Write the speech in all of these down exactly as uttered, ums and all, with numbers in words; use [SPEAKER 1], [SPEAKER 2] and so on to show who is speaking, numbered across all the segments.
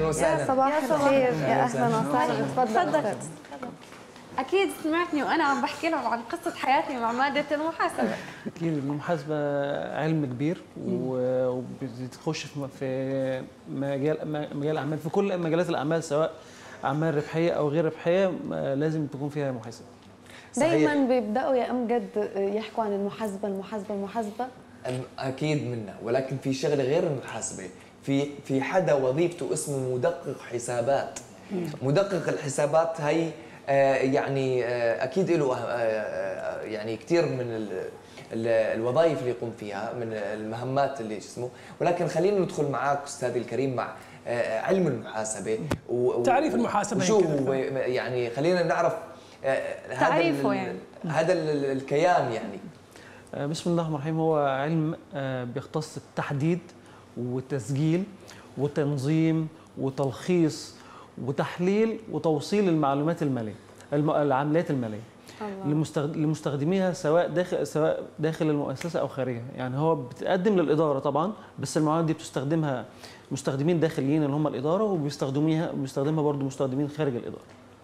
[SPEAKER 1] اهلا وسهلا.
[SPEAKER 2] يا صباح الخير، يا اهلا وسهلا. تفضل.
[SPEAKER 3] أكيد سمعتني وأنا عم بحكي لهم عن قصة حياتي مع مادة المحاسبة.
[SPEAKER 4] أكيد المحاسبة علم كبير وبتخش في مجال مجال الأعمال، في كل مجالات الأعمال سواء أعمال ربحية أو غير ربحية لازم تكون فيها محاسبة.
[SPEAKER 2] دايما بيبدأوا يا أمجد يحكوا عن المحاسبة المحاسبة المحاسبة.
[SPEAKER 1] أكيد منا، ولكن في شغلة غير المحاسبة، في في حدا وظيفته اسمه مدقق حسابات. مدقق الحسابات هي آه يعني آه اكيد له آه يعني كثير من ال ال الوظائف اللي يقوم فيها، من المهمات اللي اسمه، ولكن خلينا ندخل معك استاذي الكريم مع آه علم المحاسبه
[SPEAKER 5] تعريف المحاسبه.
[SPEAKER 1] شو هو يعني؟ خلينا نعرف
[SPEAKER 3] آه تعريفه يعني
[SPEAKER 1] هذا الكيان يعني.
[SPEAKER 4] آه بسم الله الرحمن الرحيم. هو علم آه بيختص بالتحديد وتسجيل وتنظيم وتلخيص وتحليل وتوصيل المعلومات الماليه، العمليات الماليه لمستخدميها سواء داخل سواء داخل المؤسسه او خارجها. يعني هو بتقدم للاداره طبعا، بس المعلومات دي بتستخدمها مستخدمين داخليين اللي هم الاداره، وبيستخدموها وبيستخدمها برضه مستخدمين خارج الاداره.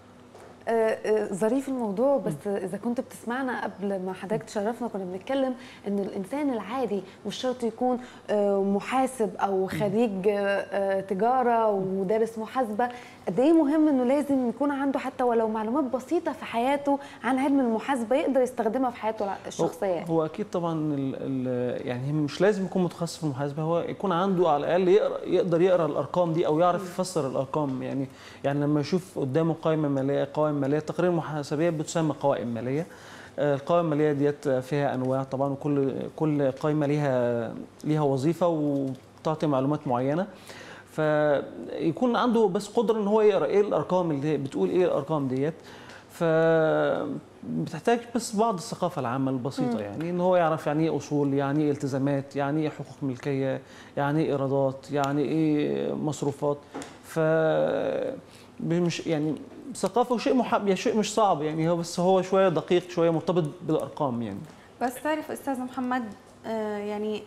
[SPEAKER 2] ظريف الموضوع، بس اذا كنت بتسمعنا قبل ما حضرتك تشرفنا كنا بنتكلم ان الانسان العادي مش شرط يكون محاسب او خريج تجاره ودارس محاسبه. قد ايه مهم انه لازم يكون عنده حتى ولو معلومات بسيطه في حياته عن علم المحاسبه يقدر يستخدمها في حياته الشخصيه.
[SPEAKER 4] هو اكيد طبعا ال ال يعني مش لازم يكون متخصص في المحاسبه، هو يكون عنده على الاقل يقرا يقدر يقرا الارقام دي او يعرف يفسر الارقام. يعني يعني لما يشوف قدامه قائمه ماليه قوائم ماليه، التقارير المحاسبيه بتسمى قوائم ماليه. القوائم الماليه ديت فيها انواع طبعا، وكل كل قائمه ليها ليها وظيفه وتعطي معلومات معينه، فيكون عنده بس قدره ان هو يقرا ايه الارقام اللي بتقول ايه الارقام ديت. ف بتحتاج بس بعض الثقافه العامه البسيطه، يعني ان هو يعرف يعني ايه اصول، يعني ايه التزامات، يعني ايه حقوق ملكيه، يعني ايه ايرادات، يعني ايه مصروفات. ف مش يعني ثقافه وشيء محب شيء مش صعب يعني، هو بس هو شويه دقيق، شويه مرتبط بالارقام يعني.
[SPEAKER 3] بس تعرف استاذ محمد، آه يعني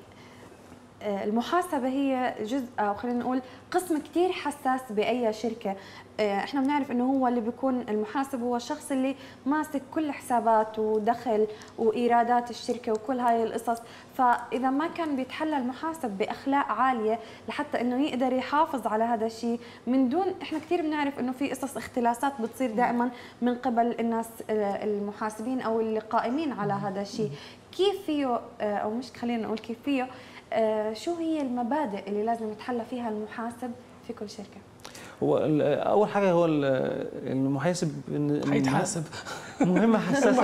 [SPEAKER 3] المحاسبة هي جزء أو خلينا نقول قسم كتير حساس بأي شركة. احنا بنعرف انه هو اللي بيكون المحاسب هو الشخص اللي ماسك كل حسابات ودخل وايرادات الشركة وكل هاي القصص، فإذا ما كان بيتحلى المحاسب بأخلاق عالية لحتى انه يقدر يحافظ على هذا الشيء من دون، احنا كتير بنعرف انه في قصص اختلاسات بتصير دائما من قبل الناس المحاسبين او اللي قائمين على هذا الشيء. كيف فيه او مش خلينا نقول كيف فيه آه شو هي المبادئ اللي لازم يتحلى فيها المحاسب في كل شركة؟
[SPEAKER 4] هو اول حاجه هو المحاسب
[SPEAKER 5] هيتحاسب
[SPEAKER 4] مهمه حساسه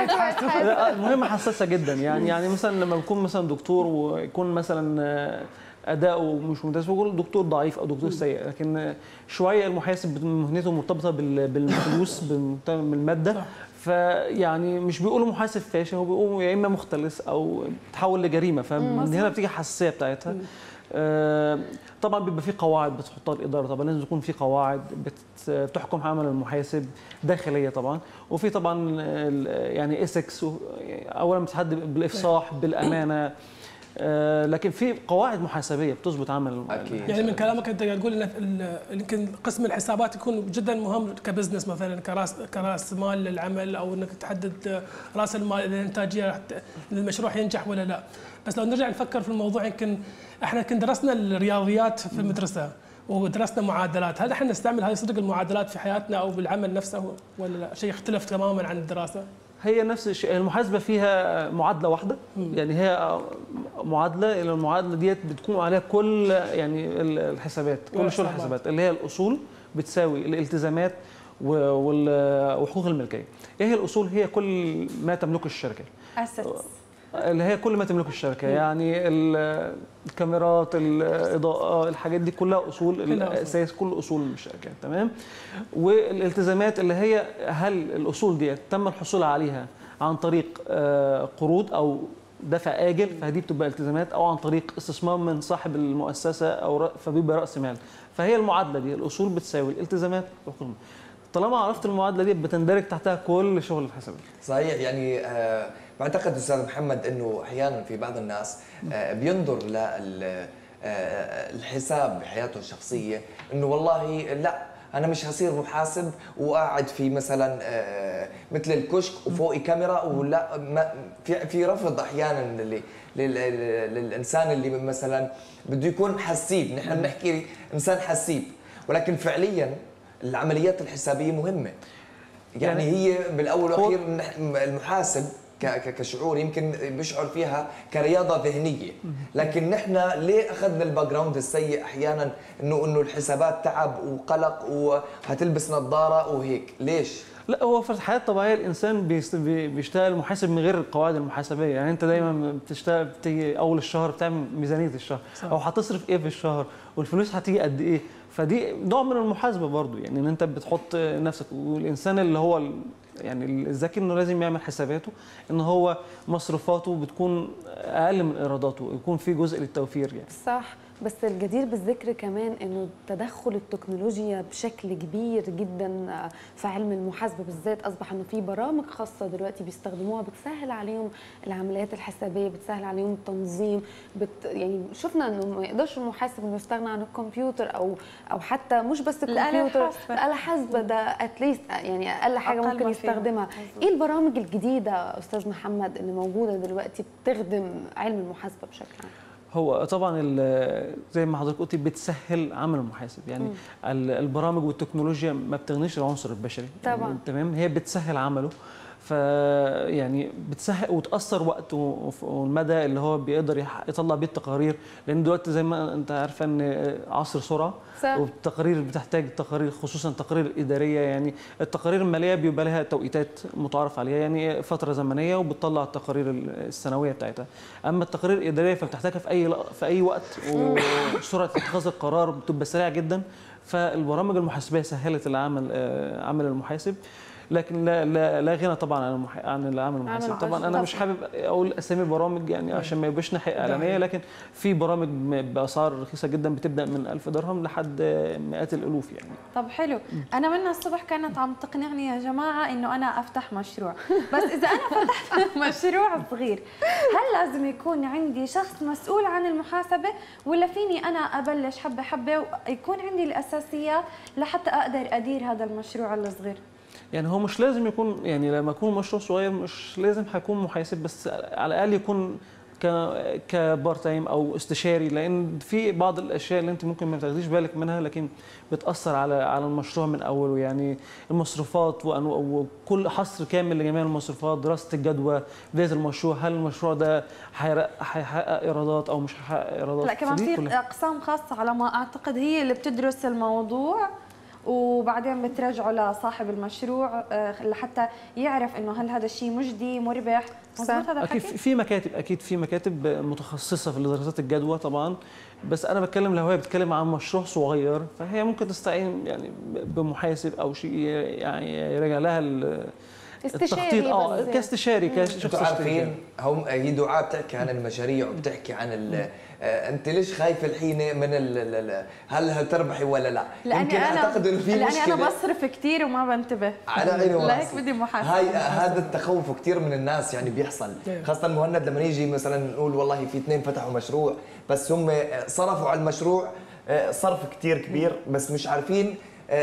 [SPEAKER 4] جدا. مهمه حساسه جدا يعني يعني مثلا لما يكون مثلا دكتور ويكون مثلا اداؤه مش ممتاز، بيقول دكتور ضعيف او دكتور سيء، لكن شويه المحاسب مهنته مرتبطه بالفلوس بالماده، فيعني مش بيقولوا محاسب فاشل، هو بيقولوا يا اما مختلس او تحول لجريمه، فمن هنا بتيجي الحساسيه بتاعتها. آه طبعا بيبقى في قواعد بتحطها الاداره، طبعا لازم يكون في قواعد بتحكم عمل المحاسب داخليه طبعا، وفي طبعا يعني اسكس اولا بتحدد بالافصاح بالامانه، آه لكن في قواعد محاسبيه بتظبط عمل.
[SPEAKER 1] أكيد.
[SPEAKER 5] يعني من كلامك انت تقول ان يمكن قسم الحسابات يكون جدا مهم كبزنس، مثلا كراس كراس مال للعمل، او انك تحدد راس المال الانتاجيه المشروع ينجح ولا لا. بس لو نرجع نفكر في الموضوع، يمكن احنا كنا درسنا الرياضيات في المدرسه ودرسنا معادلات، هل احنا نستعمل هذه صدق المعادلات في حياتنا او بالعمل نفسه ولا لا؟ شيء يختلف تماما عن الدراسه؟
[SPEAKER 4] هي نفس الشيء، المحاسبه فيها معادله واحده، يعني هي معادله، المعادله ديت بتكون عليها كل يعني الحسابات، كل شغل الحسابات اللي هي الاصول بتساوي الالتزامات وحقوق الملكيه. ايه هي الاصول؟ هي كل ما تملكه الشركه،
[SPEAKER 3] assets
[SPEAKER 4] اللي هي كل ما تملكه الشركه، يعني الكاميرات، الاضاءه، الحاجات دي كلها اصول الاساس، كل اصول الشركه، تمام. والالتزامات اللي هي هل الاصول دي تم الحصول عليها عن طريق قروض او دفع اجل، فدي بتبقى التزامات، او عن طريق استثمار من صاحب المؤسسه او فبيبقى راس مال. فهي المعادله دي الاصول بتساوي الالتزامات والقروض. طالما عرفت المعادله دي بتندرج تحتها كل شغل الحسابات.
[SPEAKER 1] صحيح. يعني بعتقد استاذ محمد انه احيانا في بعض الناس بينظر الحساب بحياته الشخصيه، انه والله لا انا مش هصير محاسب وقاعد في مثلا مثل الكشك وفوقي كاميرا، ولا في في رفض احيانا للانسان اللي مثلا بده يكون حسيب. نحن بنحكي انسان حسيب، ولكن فعليا العمليات الحسابيه مهمه. يعني, يعني هي بالاول والاخير المحاسب كشعور يمكن بيشعر فيها كرياضه ذهنيه، لكن نحن ليه اخذنا الباك جراوند السيء احيانا انه انه الحسابات تعب وقلق وهتلبس نظاره وهيك؟ ليش؟
[SPEAKER 4] لا، هو في الحياه الطبيعيه الانسان بيشتغل محاسب من غير القواعد المحاسبيه. يعني انت دايما بتشتغل، بتيجي اول الشهر بتعمل ميزانيه الشهر صح. او هتصرف ايه في الشهر والفلوس هتيجي قد ايه، فدي نوع من المحاسبه برضو. يعني ان انت بتحط نفسك، والانسان اللي هو يعني الذكي انه لازم يعمل حساباته ان هو مصروفاته بتكون اقل من ايراداته، يكون في جزء للتوفير يعني.
[SPEAKER 2] صح. بس الجدير بالذكر كمان انه تدخل التكنولوجيا بشكل كبير جدا في علم المحاسبه بالذات، اصبح انه في برامج خاصه دلوقتي بيستخدموها بتسهل عليهم العمليات الحسابيه، بتسهل عليهم التنظيم. بت يعني شفنا انه ما يقدرش المحاسب انه يستغنى عن الكمبيوتر او او حتى مش بس الكمبيوتر، الآلة الحاسبة ده اتليست يعني اقل حاجه أقل ممكن يستخدمها. ايه البرامج الجديده استاذ محمد اللي موجوده دلوقتي بتخدم علم المحاسبه بشكل عام؟
[SPEAKER 4] هو طبعا زي ما حضرتك قلتي بتسهل عمل المحاسب. يعني م. البرامج والتكنولوجيا ما بتغنيش العنصر البشري
[SPEAKER 2] طبعا
[SPEAKER 4] يعني تمام، هي بتسهل عمله، فيعني بتسهل وتاثر وقته والمدى اللي هو بيقدر يطلع بيه التقارير، لان دلوقتي زي ما انت عارفه ان عصر سرعه صح. والتقارير بتحتاج تقارير، خصوصا التقارير الاداريه. يعني التقارير الماليه بيبقى لها توقيتات متعارف عليها، يعني فتره زمنيه وبتطلع التقارير السنويه بتاعتها. اما التقارير الاداريه فبتحتاجها في اي في اي وقت، وسرعه اتخاذ القرار بتبقى سريعه جدا. فالبرامج المحاسبيه سهلت العمل عمل المحاسب، لكن لا لا, لا غنى طبعا عن المح... عن العمل المحاسب. طبعا انا مش حابب اقول اسامي برامج يعني عشان ما يبقاش ناحيه اعلانيه، لكن في برامج باسعار رخيصه جدا بتبدا من ألف درهم لحد مئات الالوف يعني.
[SPEAKER 3] طب حلو. انا من الصبح كانت عم تقنعني يا جماعه انه انا افتح مشروع، بس اذا انا فتحت مشروع صغير هل لازم يكون عندي شخص مسؤول عن المحاسبه، ولا فيني انا ابلش حبه حبه ويكون عندي الاساسيات لحتى اقدر ادير هذا المشروع الصغير؟
[SPEAKER 4] يعني هو مش لازم يكون، يعني لما يكون مشروع صغير مش لازم هيكون محاسب، بس على الاقل يكون ك كبار تايم او استشاري، لان في بعض الاشياء اللي انت ممكن ما تاخديش بالك منها لكن بتاثر على على المشروع من اوله. يعني المصروفات وكل حصر كامل لجميع المصروفات، دراسه الجدوى، بدايه المشروع، هل المشروع ده هيحقق ايرادات او مش هيحقق ايرادات.
[SPEAKER 3] لا كمان في اقسام خاصه على ما اعتقد هي اللي بتدرس الموضوع وبعدين بترجعوا لصاحب المشروع لحتى يعرف انه هل هذا الشيء مجدي مربح. مظبوط هذا الحكي؟
[SPEAKER 4] اكيد في مكاتب، اكيد في مكاتب متخصصه في دراسات الجدوى طبعا، بس انا بتكلم لو هي بتتكلم عن مشروع صغير فهي ممكن تستعين يعني بمحاسب او شيء يعني يراجع لها التخطيط اه كاستشاري كشخص.
[SPEAKER 1] عارفين هم هي دعاء بتحكي عن المشاريع وبتحكي عن ال انت ليش خايفه الحين من ال هل هتربحي ولا لا؟
[SPEAKER 3] يمكن اعتقد انه في مشكله، لاني انا بصرف كثير وما بنتبه
[SPEAKER 1] على عيني وراسي،
[SPEAKER 3] لهيك بدي محاسبه.
[SPEAKER 1] هاي هذا التخوف كثير من الناس يعني بيحصل، خاصه مهند لما نيجي مثلا نقول والله في اثنين فتحوا مشروع بس هم صرفوا على المشروع صرف كثير كبير، بس مش عارفين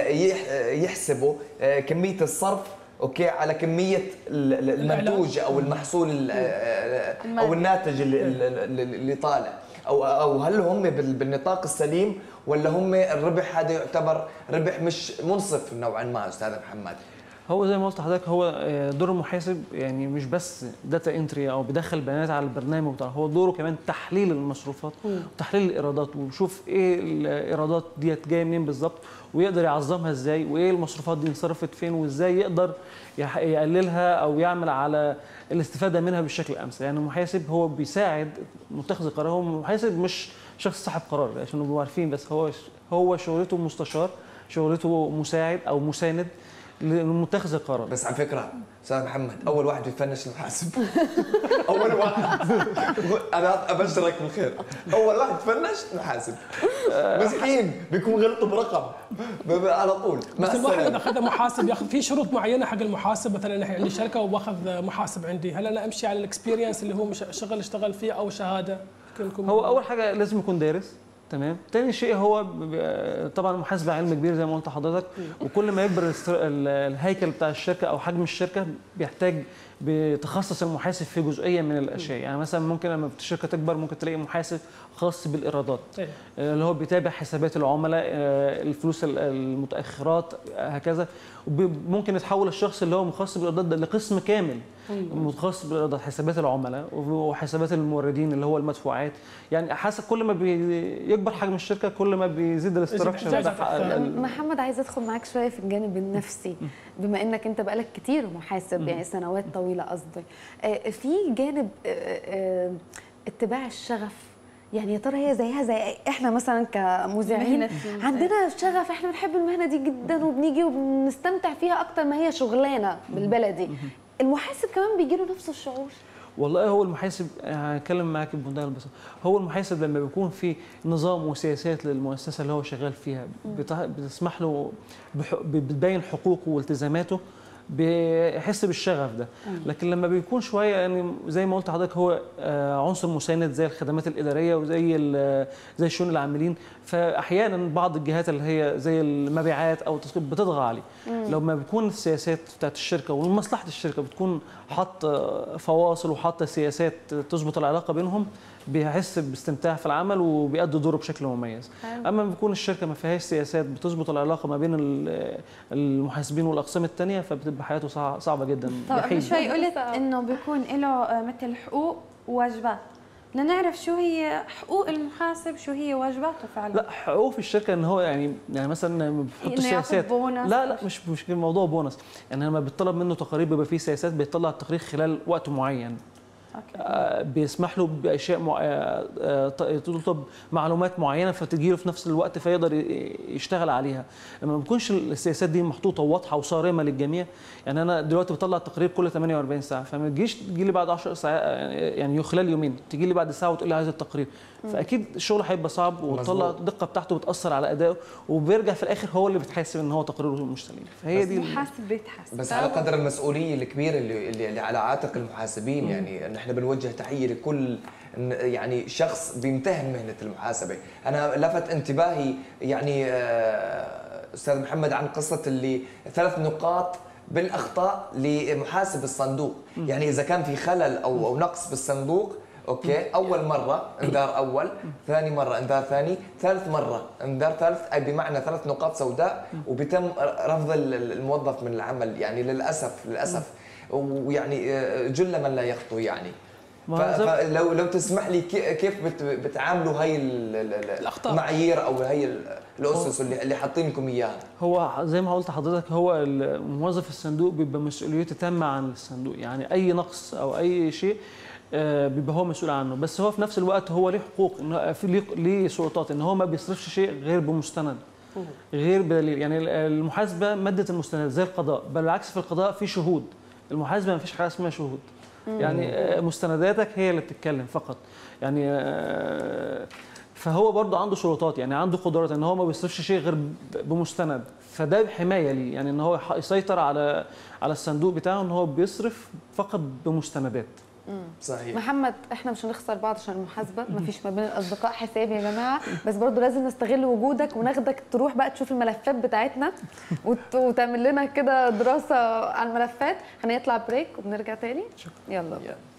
[SPEAKER 1] يحسبوا كميه الصرف اوكي على كميه المنتوج او المحصول او الناتج اللي اللي طالع، او او هل هم بالنطاق السليم ولا هم الربح هذا يعتبر ربح مش منصف نوعا ما استاذ محمد؟
[SPEAKER 4] هو زي ما قلت لحضرتك هو دور المحاسب يعني مش بس داتا انتري او بيدخل بيانات على البرنامج بتاعه، هو دوره كمان تحليل المصروفات وتحليل الايرادات، ويشوف ايه الايرادات ديت جايه منين بالظبط ويقدر يعظمها ازاي، وايه المصروفات دي انصرفت فين وازاي يقدر يقللها او يعمل على الاستفاده منها بالشكل الامثل. يعني المحاسب هو بيساعد متخذ القرار، هو المحاسب مش شخص صاحب قرار عشان نبقى عارفين، بس هو هو شغلته مستشار، شغلته مساعد او مساند لمتخذ القرار.
[SPEAKER 1] بس على فكره استاذ محمد اول واحد بيفنش المحاسب اول واحد انا ابشرك بالخير، اول واحد فنش محاسب مسكين بيكون غلطوا برقم على طول.
[SPEAKER 5] بس الواحد اذا اخذ محاسب ياخذ في شروط معينه حق المحاسب، مثلا انا عندي شركه وباخذ محاسب عندي، هل انا امشي على الاكسبيرينس اللي هو شغل اشتغل فيه او شهاده؟
[SPEAKER 4] هو اول حاجه لازم يكون دارس تمام. تاني شيء هو طبعا المحاسبه علم كبير زي ما قلت لحضرتك، وكل ما يكبر الهيكل بتاع الشركه او حجم الشركه بيحتاج بتخصص المحاسب في جزئيه من الاشياء. يعني مثلا ممكن لما الشركه تكبر ممكن تلاقي محاسب خاص بالايرادات اللي هو بيتابع حسابات العملاء، الفلوس المتاخرات هكذا. ممكن يتحول الشخص اللي هو مخصص بالايرادات ده لقسم كامل متخصص بالايرادات، حسابات العملاء وحسابات الموردين اللي هو المدفوعات. يعني حسب كل ما بيكبر حجم الشركه كل ما بيزيد الاستراكشر بتاعها.
[SPEAKER 2] محمد عايز ادخل معاك شويه في الجانب النفسي، بما انك انت بقالك كتير محاسب يعني سنوات طويله قصدي. في جانب اتباع الشغف، يعني يا ترى هي زيها زي احنا مثلا كمذيعين عندنا شغف، احنا بنحب المهنه دي جدا وبنيجي وبنستمتع فيها اكتر ما هي شغلانه بالبلدي. المحاسب كمان بيجي له نفس الشعور؟
[SPEAKER 4] والله هو المحاسب هتكلم معاك بمنتهى البساطه، هو المحاسب لما بيكون في نظام وسياسات للمؤسسه اللي هو شغال فيها بتسمح له بتبين حقوقه والتزاماته بيحس بالشغف ده. لكن لما بيكون شويه يعني زي ما قلت لحضرتك هو عنصر مساند زي الخدمات الاداريه وزي زي شؤون العاملين، فاحيانا بعض الجهات اللي هي زي المبيعات او التسويق بتطغى عليه. لما بتكون السياسات بتاعت الشركه ومصلحه الشركه بتكون حاطه فواصل وحاطه سياسات تظبط العلاقه بينهم، بيحس باستمتاع في العمل وبيأدي دوره بشكل مميز. اما بيكون الشركه ما فيهاش سياسات بتظبط العلاقه ما بين المحاسبين والاقسام الثانيه، فبتبقى حياته صعبه جدا.
[SPEAKER 3] طب قبل شوي قلت انه بيكون له مثل حقوق وواجبات، بدنا نعرف شو هي حقوق المحاسب، شو هي واجباته فعلا.
[SPEAKER 4] لا حقوق في الشركه ان هو يعني يعني مثلا بيحط سياسات، لا لا مش مش الموضوع بونص، يعني لما بيطلب منه تقارير بيبقى فيه سياسات بيطلع التقرير خلال وقت معين. أوكي. بيسمح له باشياء مع... تطلب معلومات معينه فتجي له في نفس الوقت فيقدر يشتغل عليها. لما ما بتكونش السياسات دي محطوطه وواضحه وصارمه للجميع، يعني انا دلوقتي بطلع التقرير كل ثمانية وأربعين ساعه، فما تجيش تجي لي بعد عشر ساعات يعني خلال يومين تجي لي بعد ساعه وتقول لي عايز التقرير، فاكيد الشغل هيبقى صعب وتطلع الدقه بتاعته بتاثر على ادائه، وبيرجع في الاخر هو اللي بتحاسب ان هو تقريره مش سليم. فهي دي
[SPEAKER 3] المحاسب بيتحاسب
[SPEAKER 1] بس على قدر المسؤوليه الكبيره اللي, اللي على عاتق المحاسبين. مم. يعني نحن بنوجه تحيه لكل يعني شخص بيمتهن مهنه المحاسبه. انا لفت انتباهي يعني استاذ محمد عن قصه اللي ثلاث نقاط بالاخطاء لمحاسب الصندوق. مم. يعني اذا كان في خلل او او نقص بالصندوق، اوكي، اول مره انذار اول، ثاني مره انذار ثاني، ثالث مره انذار ثالث، اي بمعنى ثلاث نقاط سوداء وبيتم رفض الموظف من العمل. يعني للاسف للاسف ويعني جل من لا يخطو. يعني فلو لو تسمح لي كيف بتعاملوا هاي المعايير او هاي الاسس اللي اللي حاطين لكم اياها؟
[SPEAKER 4] هو زي ما قلت لحضرتك هو موظف الصندوق بيبقى مسؤوليته تامه عن الصندوق، يعني اي نقص او اي شيء بيبقى هو مسؤول عنه، بس هو في نفس الوقت هو ليه حقوق، في ليه سلطات ان هو ما بيصرفش شيء غير بمستند غير بدليل. يعني المحاسبه ماده المستند زي القضاء، بل بالعكس في القضاء في شهود، المحاسبه ما فيش حاجه اسمها شهود. يعني مستنداتك هي اللي بتتكلم فقط. يعني فهو برضه عنده سلطات، يعني عنده قدرات ان هو ما بيصرفش شيء غير بمستند، فده حمايه ليه، يعني ان هو يسيطر على على الصندوق بتاعه ان هو بيصرف فقط بمستندات.
[SPEAKER 2] صحيح. محمد احنا مش هنخسر بعض عشان المحاسبه، ما فيش ما بين الاصدقاء حساب يا جماعه، بس برضو لازم نستغل وجودك وناخدك تروح بقى تشوف الملفات بتاعتنا وتعمل لنا كده دراسه عن الملفات. هنطلع بريك وبنرجع تاني. يلا.